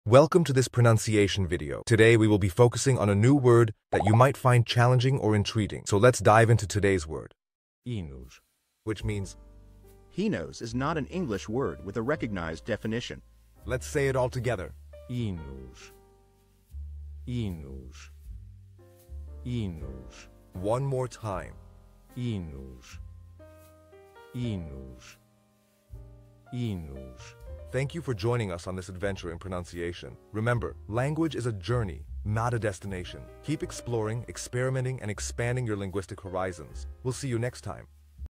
Welcome to this pronunciation video. Today we will be focusing on a new word that you might find challenging or intriguing. So let's dive into today's word, Hinos. which means, Hinos is not an English word with a recognized definition. let's say it all together. Hinos. Hinos. Hinos. One more time. Hinos. Hinos. Hinos. Thank you for joining us on this adventure in pronunciation. Remember, language is a journey, not a destination. Keep exploring, experimenting, and expanding your linguistic horizons. We'll see you next time.